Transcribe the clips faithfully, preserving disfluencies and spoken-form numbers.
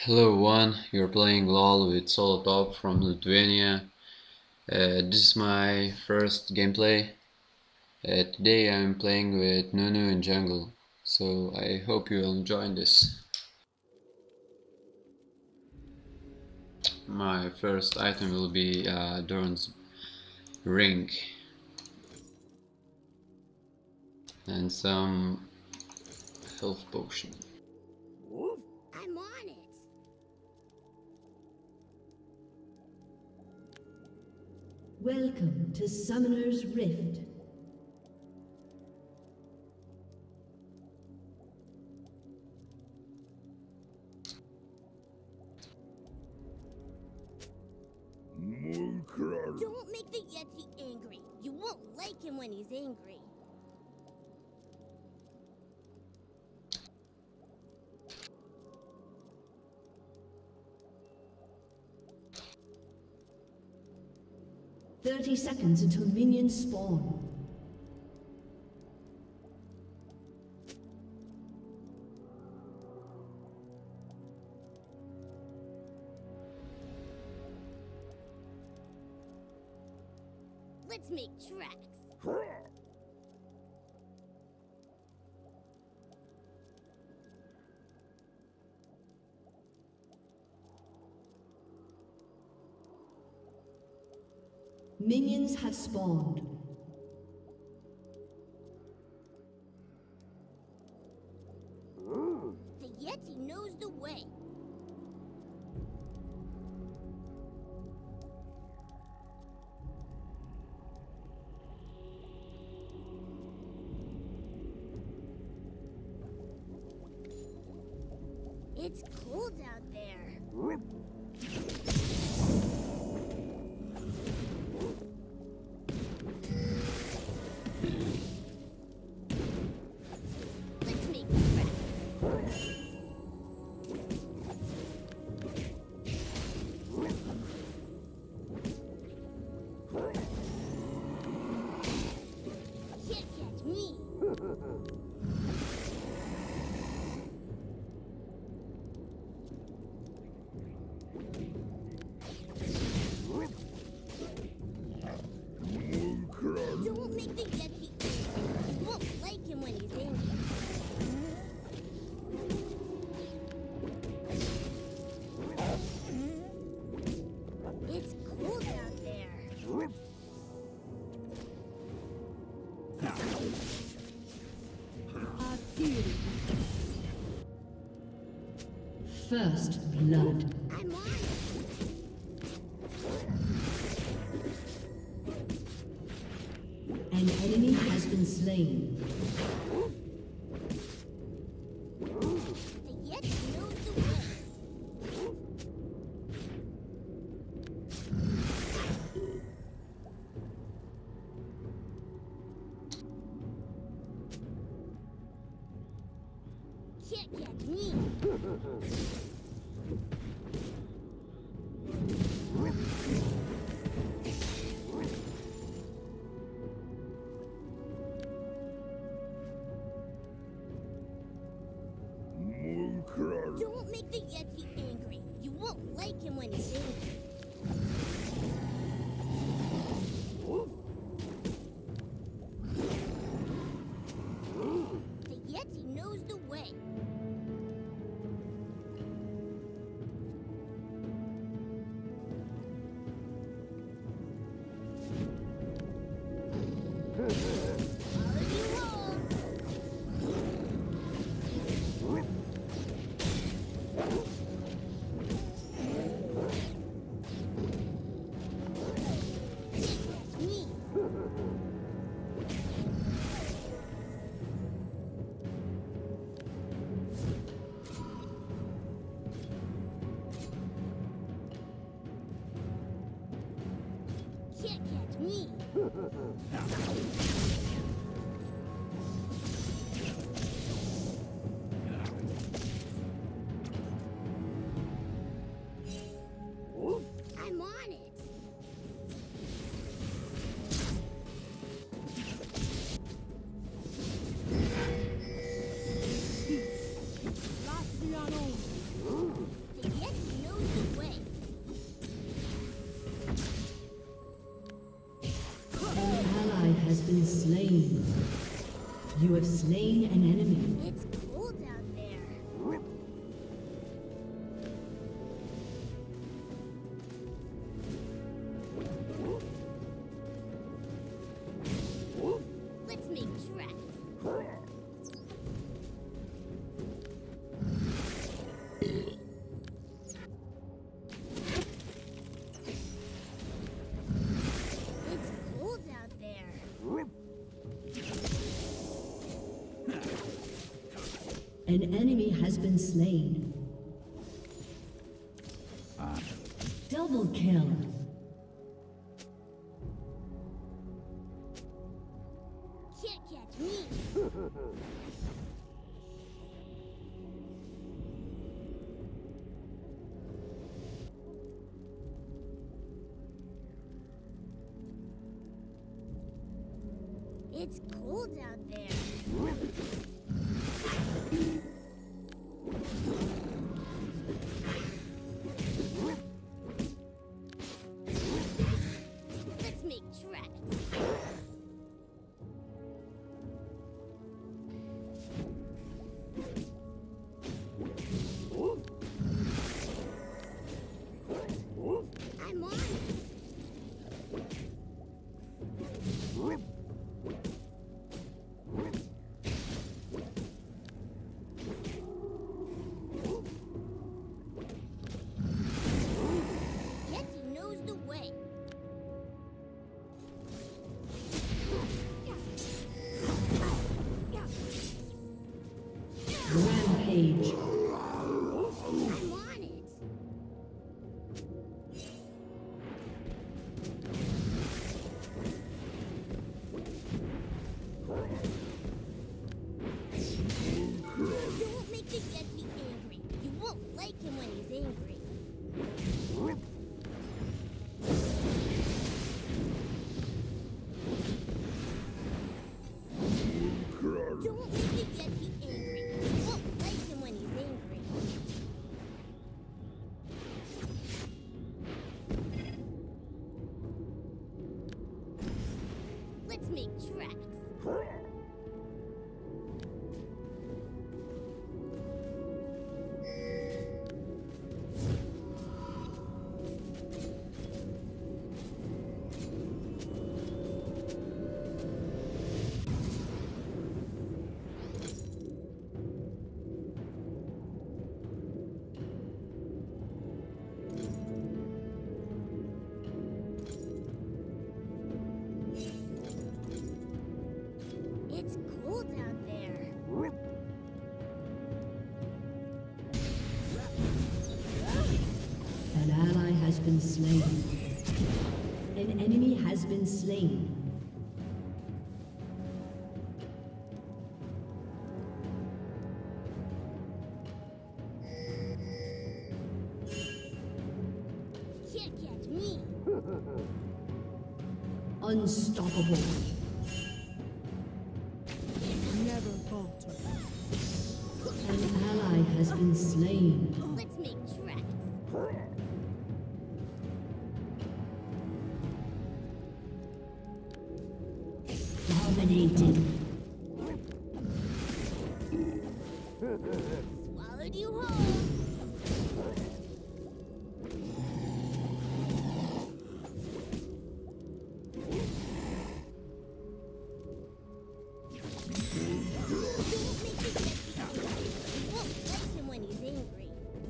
Hello everyone, you're playing LOL with Solo Top from Lithuania. Uh, this is my first gameplay. Uh, today I'm playing with Nunu Jungle, so I hope you will enjoy this. My first item will be uh, Dorn's ring and some health potion. I'm on it. Welcome to Summoner's Rift. Don't make the Yeti angry. You won't like him when he's angry. Thirty seconds until minions spawn. Let's make tracks. Minions have spawned. The Yeti knows the way. It's cold out there. Let's make tracks. Can't catch me. Don't make the Yeti angry. You won't like him when he's angry. It's cold out there. First blood. I'm on it. An enemy has been slain. The Yeti knows the way. Can't catch me. Don't make the Yeti angry. You won't like him when he's angry. The Yeti knows the way. Follow you roll. Me. Can't catch me. I'm on it. The You have slain an enemy. It's cold out there. Let's make tracks. It's cold out there. An enemy has been slain. Double kill. Can't catch me. It's cold out there. Let's make tracks. I'm on it. Yeti knows the way. Rampage. I'm on it. Don't make the Yeti angry. You won't like him when he's angry. Don't make the Yeti angry. You won't like him when he's angry. Let's make tracks. It's cold out there. An ally has been slain. An enemy has been slain. Can't catch me. Unstoppable. Never falter. An ally has been slain. Let's make tracks. Dominated. Swallowed you whole. Don't make the Yeti angry. You won't like him when he's angry.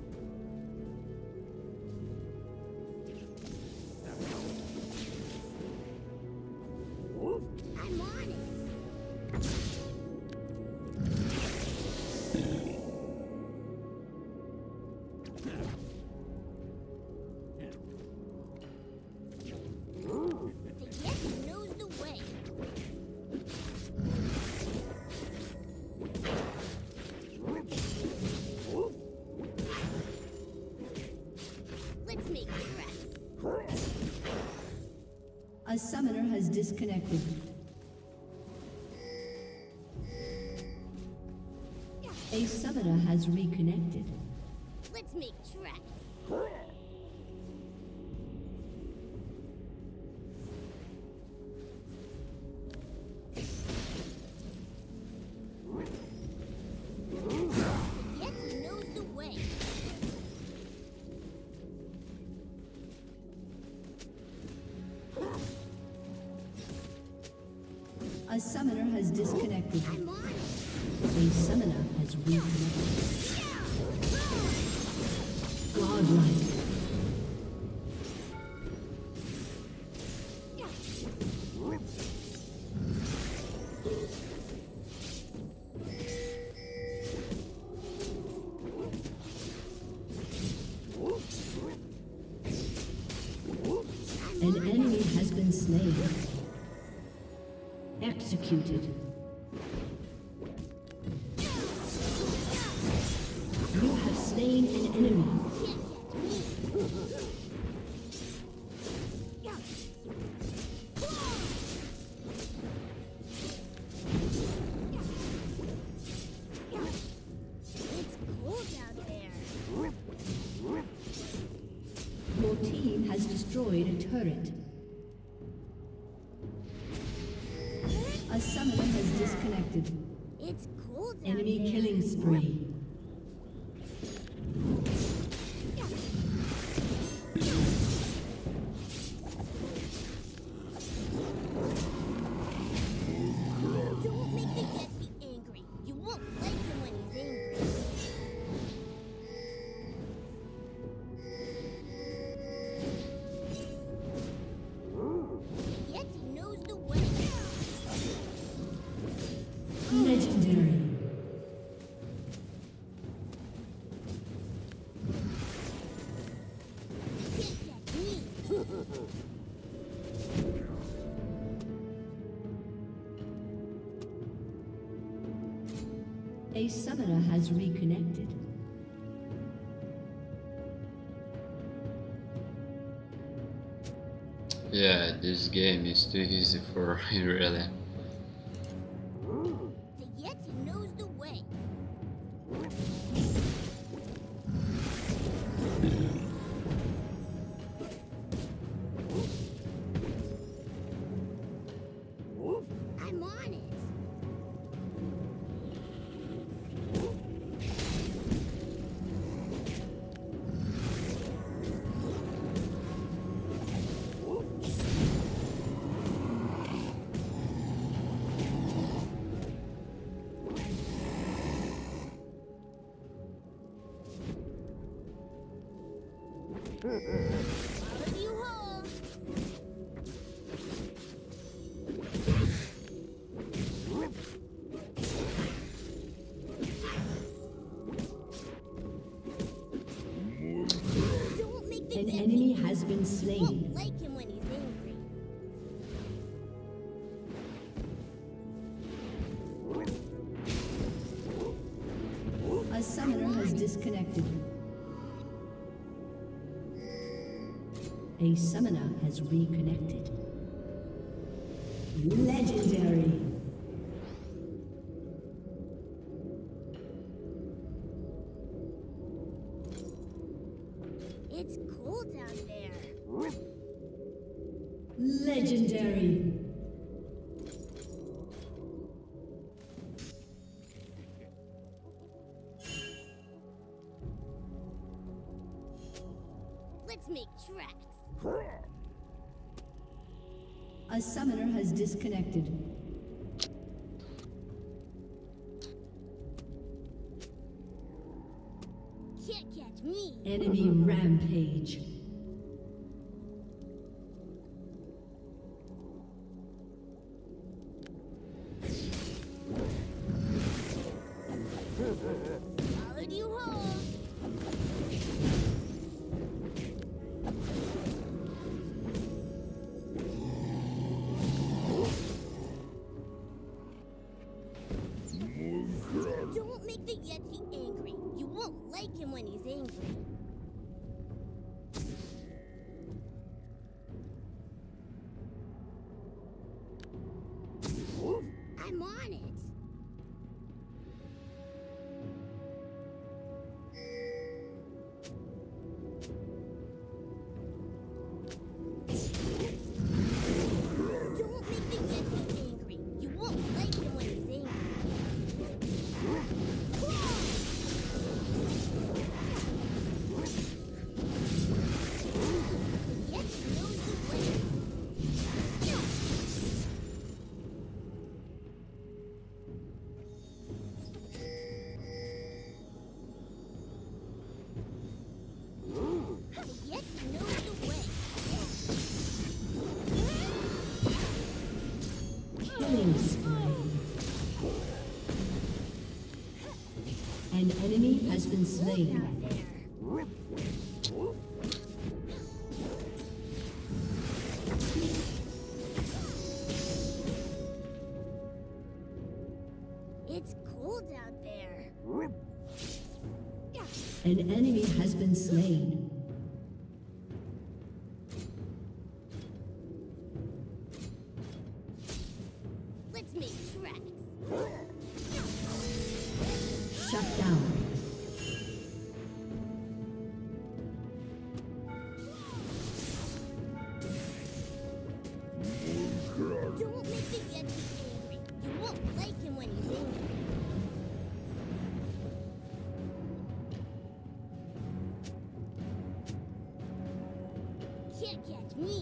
I'm on it. The Yeti knows the way. Let's make tracks. A summoner has disconnected. A summoner has reconnected. Let's make tracks. summoner has disconnected. I'm on it. A summoner has reconnected. Godlike. An enemy has been slain. Executed. You have slain an enemy. It's cold out there. Your team has destroyed a turret. A summoner has disconnected. It's cold out Enemy there. killing spree. Don't make the Yeti angry. You won't like him when he's angry. The Yeti knows the way. Legendary. Can't catch me. A summoner has reconnected. Yeah, this game is too easy for me, really. The Yeti knows the way. I'm on it. Follow you home. Don't make the An Yeti enemy has been won't slain. like him when he's angry. A summoner has disconnected. A summoner has reconnected. Legendary. It's cold out there. Legendary. Let's make tracks. A summoner has disconnected. Can't catch me. Enemy rampage. Followed you home. Don't make the Yeti angry. You won't like him when he's angry. I'm on it. Don't make the Yeti angry. You won't like him when he's angry. An enemy has been slain. Out there. It's cold out there. An enemy has been slain. Let's make tracks. Shut down. Don't make the Yeti angry. You won't like him when he's angry. Can't catch me.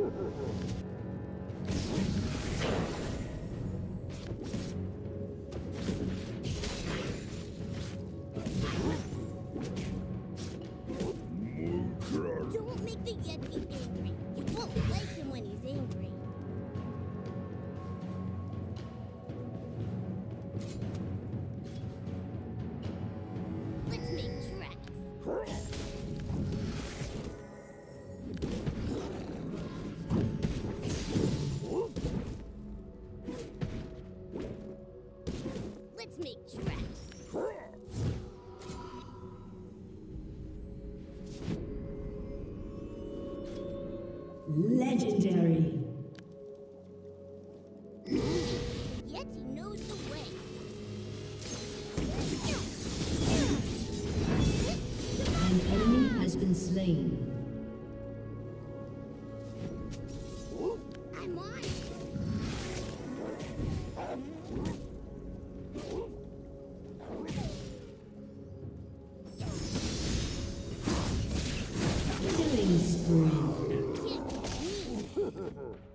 Don't make the Yeti angry. You won't like him when he's angry. Let's make tracks. Let's make tracks. Legendary. Yeti knows the way. An enemy has been slain. I'm on. Killing spree. Can't catch me.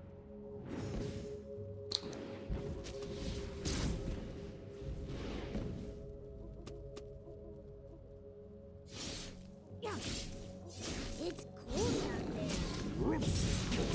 It's cold out there.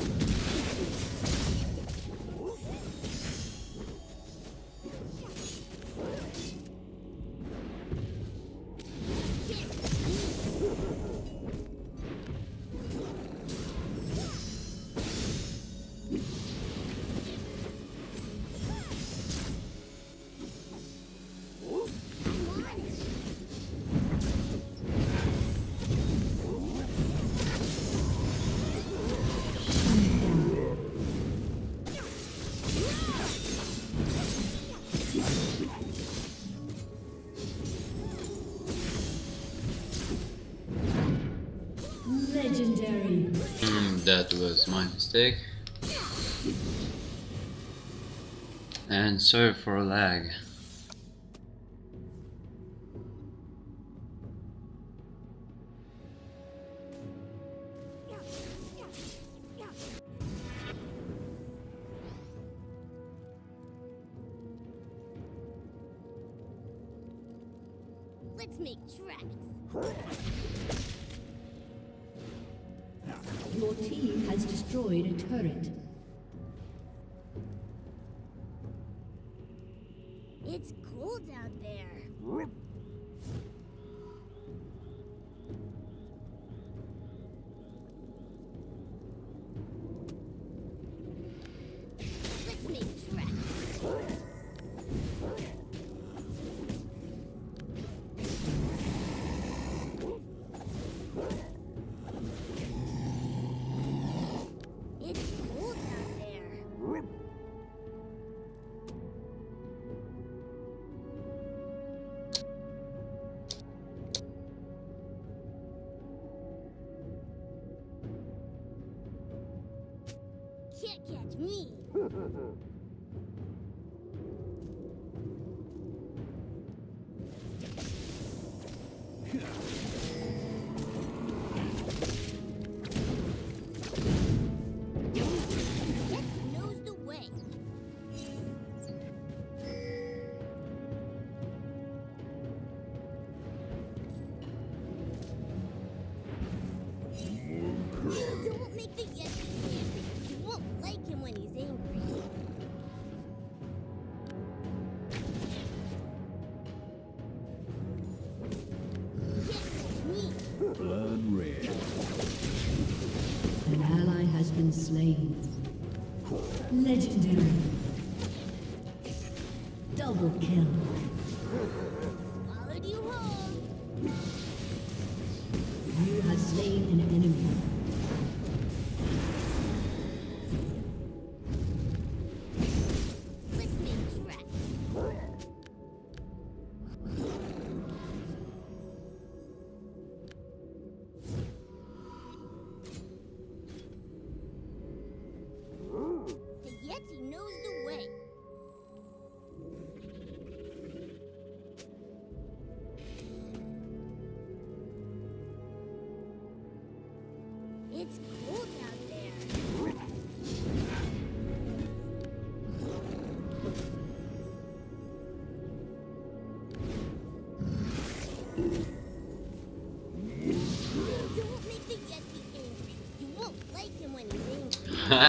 Legendary. Mm, that was my mistake. And sorry for lag. Let's make tracks. Your team has destroyed a turret. It's cold out there. Let's make tracks. It's cold out there. red. An ally has been slain. Legendary. Double kill. Swallowed you whole. You have slain an enemy. Let's make tracks. The Yeti knows the way. It's cold out there. Don't make the Yeti angry. You won't like him when he's angry.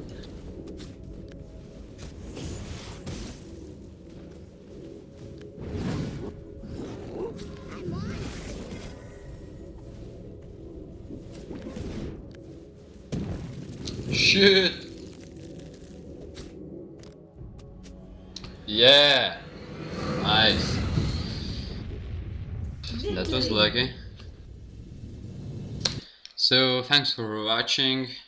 I'm on. Shit! Yeah! Nice. That was lucky. So thanks for watching.